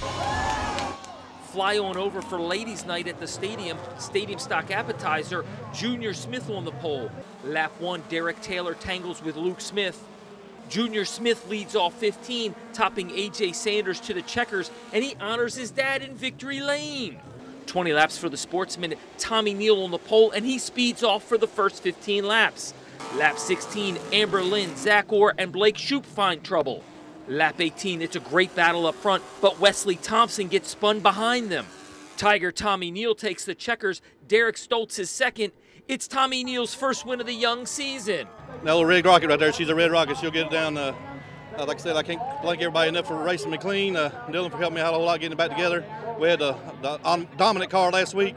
Fly on over for ladies' night at the stadium. Stadium stock appetizer, Junior Smith on the pole. Lap 1, Derek Taylor tangles with Luke Smith. Junior Smith leads all 15, topping A.J. Sanders to the checkers, and he honors his dad in victory lane. 20 laps for the sportsman, Tommy Neal on the pole, and he speeds off for the first 15 laps. Lap 16, Amber Lynn, Zach Orr, and Blake Shoup find trouble. Lap 18, it's a great battle up front, but Wesley Thompson gets spun behind them. Tiger Tommy Neal takes the checkers, Derek Stoltz is second. It's Tommy Neal's first win of the young season. That little Red Rocket right there, she's a Red Rocket. She'll get it down. Like I said, I can't thank everybody enough for racing me clean. Dylan for helping me out a whole lot getting it back together. We had the dominant car last week.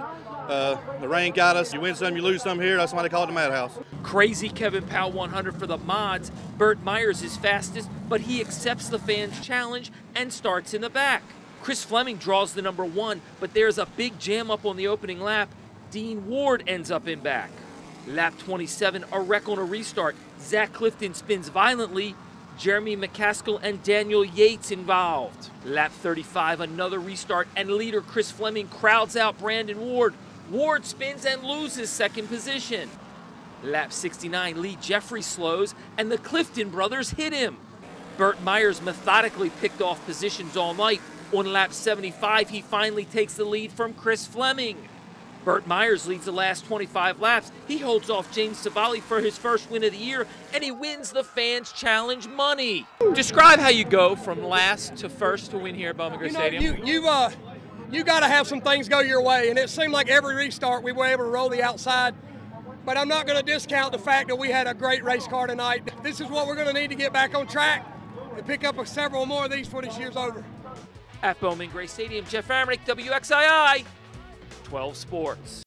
The rain got us. You win some, you lose some here. That's why they call it the Madhouse. Crazy Kevin Powell 100 for the mods. Burt Myers is fastest, but he accepts the fans' challenge and starts in the back. Chris Fleming draws the number 1, but there's a big jam up on the opening lap. Dean Ward ends up in back. Lap 27, a wreck on a restart. Zach Clifton spins violently. Jeremy McCaskill and Daniel Yates involved. Lap 35, another restart, and leader Chris Fleming crowds out Brandon Ward. Ward spins and loses second position. Lap 69, Lee Jeffrey slows, and the Clifton brothers hit him. Burt Myers methodically picked off positions all night. On lap 75, he finally takes the lead from Chris Fleming. Burt Myers leads the last 25 laps. He holds off James Savali for his first win of the year, and he wins the Fans Challenge money. Describe how you go from last to first to win here at Bowman Gray Stadium. You got to have some things go your way, and it seemed like every restart we were able to roll the outside. But I'm not going to discount the fact that we had a great race car tonight. This is what we're going to need to get back on track and pick up several more of these before this year's over. At Bowman Gray Stadium, Jeff Amernick, WXII 12 Sports.